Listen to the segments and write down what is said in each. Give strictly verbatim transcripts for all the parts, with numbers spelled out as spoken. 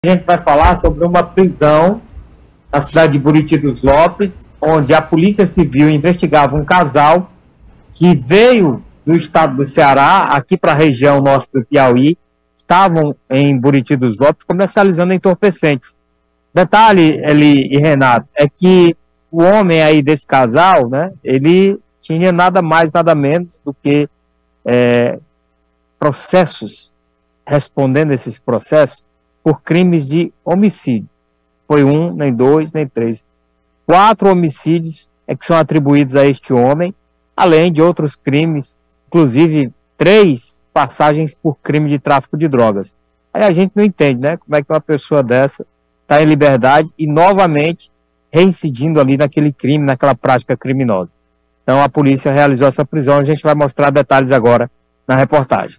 A gente vai falar sobre uma prisão na cidade de Buriti dos Lopes, onde a Polícia Civil investigava um casal que veio do estado do Ceará, aqui para a região norte do Piauí, estavam em Buriti dos Lopes comercializando entorpecentes. Detalhe, Eli e Renato, é que o homem aí desse casal, né, ele tinha nada mais, nada menos do que é, processos, respondendo esses processos, por crimes de homicídio. Foi um, nem dois, nem três. Quatro homicídios é que são atribuídos a este homem, além de outros crimes, inclusive três passagens por crime de tráfico de drogas. Aí a gente não entende, né? Como é que uma pessoa dessa está em liberdade e novamente reincidindo ali naquele crime, naquela prática criminosa. Então a polícia realizou essa prisão, a gente vai mostrar detalhes agora na reportagem.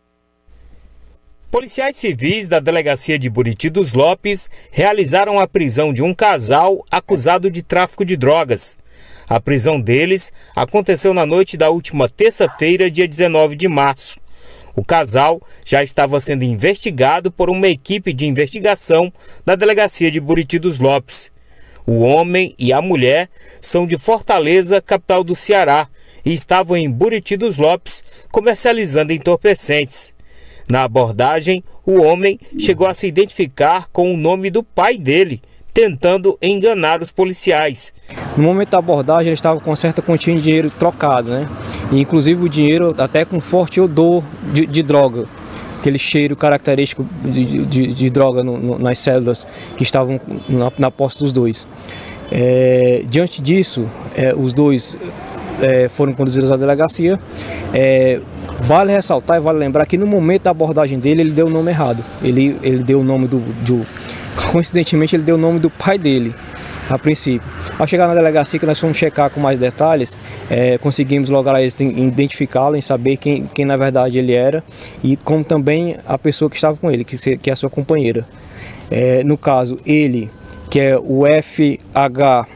Policiais civis da delegacia de Buriti dos Lopes realizaram a prisão de um casal acusado de tráfico de drogas. A prisão deles aconteceu na noite da última terça-feira, dia dezenove de março. O casal já estava sendo investigado por uma equipe de investigação da delegacia de Buriti dos Lopes. O homem e a mulher são de Fortaleza, capital do Ceará, e estavam em Buriti dos Lopes comercializando entorpecentes. Na abordagem, o homem chegou a se identificar com o nome do pai dele, tentando enganar os policiais. No momento da abordagem, ele estava com certa quantia de dinheiro trocado, né? E, inclusive o dinheiro até com forte odor de, de droga, aquele cheiro característico de, de, de droga no, no, nas células que estavam na, na posse dos dois. É, diante disso, é, os dois é, foram conduzidos à delegacia. É, Vale ressaltar e vale lembrar que no momento da abordagem dele, ele deu o nome errado. Ele, ele deu o nome do, do... Coincidentemente, ele deu o nome do pai dele, a princípio. Ao chegar na delegacia, que nós fomos checar com mais detalhes, é, conseguimos lograr isso, em identificá-lo, em saber quem, quem na verdade ele era, e como também a pessoa que estava com ele, que, se, que é a sua companheira. É, no caso, ele, que é o F H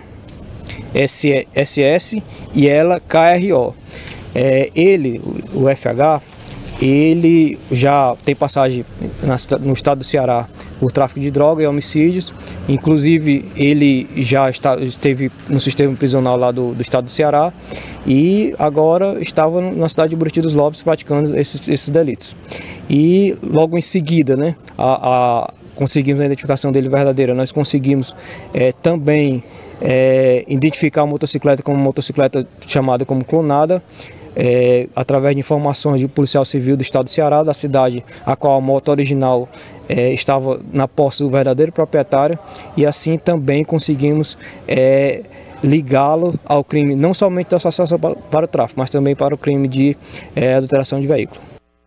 S S e ela K R O. É, ele, o F H, ele já tem passagem na, no estado do Ceará por tráfico de droga e homicídios. Inclusive, ele já está, esteve no sistema prisional lá do, do estado do Ceará e agora estava na cidade de Buriti dos Lopes praticando esses, esses delitos. E logo em seguida, né, a, a, conseguimos a identificação dele verdadeira. Nós conseguimos é, também é, identificar a motocicleta como uma motocicleta chamada como clonada, É, através de informações de um policial civil do estado do Ceará, da cidade a qual a moto original é, estava na posse do verdadeiro proprietário, e assim também conseguimos é, ligá-lo ao crime, não somente da associação para, para o tráfico, mas também para o crime de é, adulteração de veículo.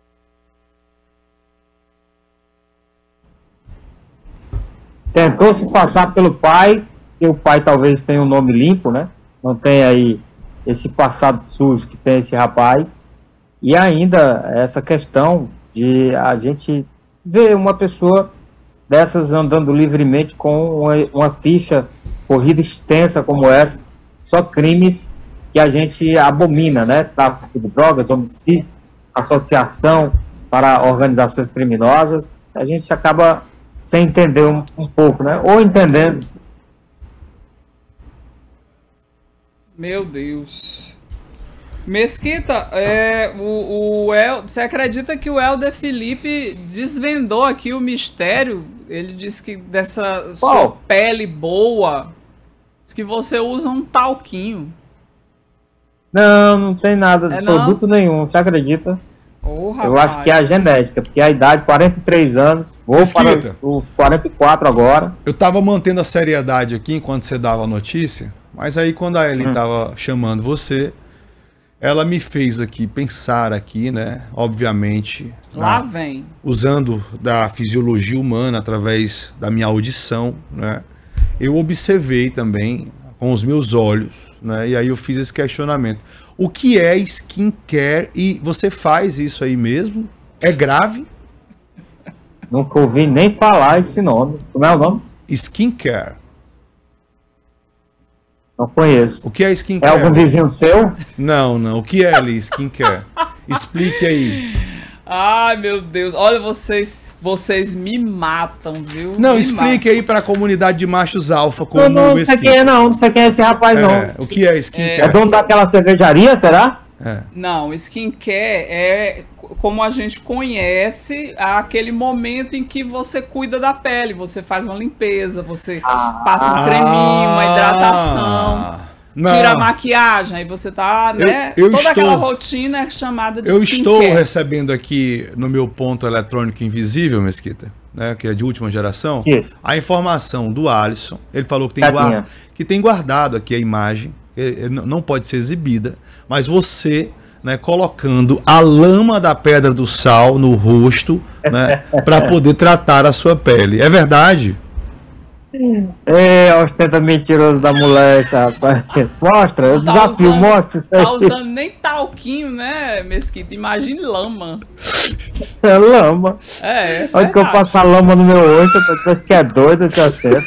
Tentou se passar pelo pai, que o pai talvez tenha um nome limpo, né? Não tem aí esse passado sujo que tem esse rapaz, e ainda essa questão de a gente ver uma pessoa dessas andando livremente com uma, uma ficha corrida extensa como essa, só crimes que a gente abomina, né? Tráfico de drogas, homicídio, associação para organizações criminosas, a gente acaba sem entender um, um pouco, né? Ou entendendo. Meu Deus. Mesquita, é, o, o El, você acredita que o Helder Felipe desvendou aqui o mistério? Ele disse que dessa oh. sua pele boa, diz que você usa um talquinho. Não, não tem nada de é produto não? nenhum, você acredita? Oh, eu acho que é a genética, porque a idade, quarenta e três anos, vou Mesquita, para os quarenta e quatro agora. Eu tava mantendo a seriedade aqui enquanto você dava a notícia, mas aí quando a Ellen estava hum. chamando você, ela me fez aqui pensar aqui, né? Obviamente. Lá na, vem. Usando da fisiologia humana através da minha audição, né? Eu observei também com os meus olhos, né? E aí eu fiz esse questionamento. O que é skincare? E você faz isso aí mesmo? É grave? Nunca ouvi nem falar esse nome. Como é o nome? Skincare. Não conheço. O que é skincare? É algum vizinho seu? Não, não. O que é ali skincare? Explique aí. Ai, meu Deus. Olha, vocês Vocês me matam, viu? Não, me explique aí pra comunidade de machos alfa como Eu não, o não sei Mesquita. quem é, não. Não sei quem é esse rapaz, não. É, o que é skincare? É dono daquela cervejaria, será? É. Não, skincare é como a gente conhece aquele momento em que você cuida da pele, você faz uma limpeza, você Ah. passa um creminho, uma hidratação, Não. tira a maquiagem, aí você tá, né? Eu- eu Toda estou- aquela rotina é chamada de Eu estou skincare. recebendo aqui no meu ponto eletrônico invisível, Mesquita, né, que é de última geração, Isso. a informação do Alisson. Ele falou que tem, Cadinha. guarda, que tem guardado aqui a imagem, ele- ele não pode ser exibida, mas você, né, colocando a lama da pedra do sal no rosto, né, para poder tratar a sua pele. É verdade? É, ostenta mentiroso da molesta, rapaz. Mostra, eu Tá desafio, usando- mostra isso aí. Tá usando nem talquinho, né, Mesquita? Imagine lama. É lama. É, é Onde que eu verdade. passo a lama no meu rosto, parece que é doido esse ostenta.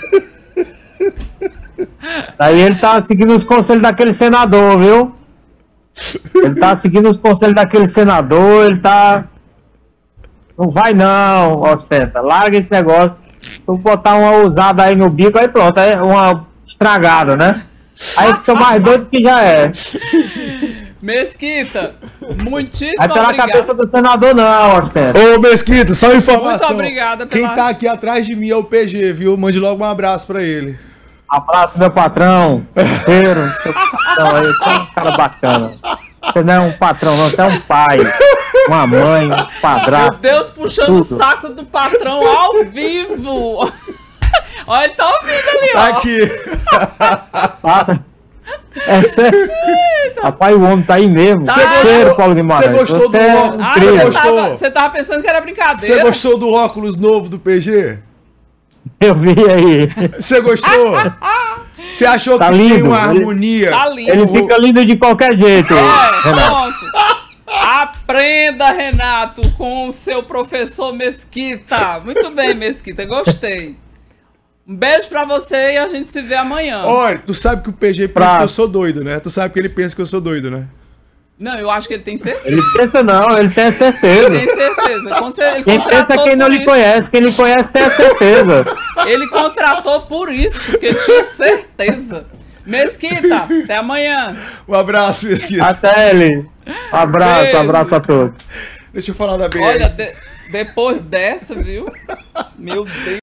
Daí ele tá seguindo os conselhos daquele senador, viu? Ele tá seguindo os conselhos daquele senador, ele tá... Não vai não, ostenta. Larga esse negócio. Tu botar uma usada aí no bico, aí pronto, é uma estragada, né? Aí fica mais doido que já é. Mesquita, muitíssimo Aí pela obrigado. cabeça do senador não, ostenta. Ô, Mesquita, só informação. Muito obrigada pela- Quem tá aqui atrás de mim é o P G, viu? Mande logo um abraço pra ele. Abraço, meu patrão. Inteiro, seu patrão aí, você é um cara bacana. Você não é um patrão, não, você é um pai, uma mãe, um Meu padrasto. Deus, puxando tudo. o saco do patrão ao vivo. Olha, ele tá ouvindo ali, ó. Tá aqui. Ah, é sério. Rapaz, o homem tá aí mesmo. Tá. Sério, Paulo Guimarães. Você gostou Você do é óculos? Ah, incrível. você gostou? tava, você tava pensando que era Você brincadeira? gostou do óculos novo do P G? Eu vi aí. Você gostou? Você achou Tá que tem lindo. uma Ele- harmonia? Tá lindo. Ele fica lindo de qualquer jeito, É, Renato. pronto. Aprenda, Renato, com o seu professor Mesquita. Muito bem, Mesquita, gostei. Um beijo pra você e a gente se vê amanhã. Olha, tu sabe que o P G pensa Pra- que eu sou doido, né? Tu sabe que ele pensa que eu sou doido, né? Não, eu acho que ele tem certeza. Ele pensa não, ele tem certeza. Tem certeza. Com cer- ele Quem pensa é contratou quem não por lhe isso. conhece, quem lhe conhece tem a certeza. Ele contratou por isso, porque tinha certeza. Mesquita, até amanhã. Um abraço, Mesquita. Até ele. Abraço, Beijo. abraço a todos. Deixa eu falar da B R. Olha, de- depois dessa, viu? Meu Deus.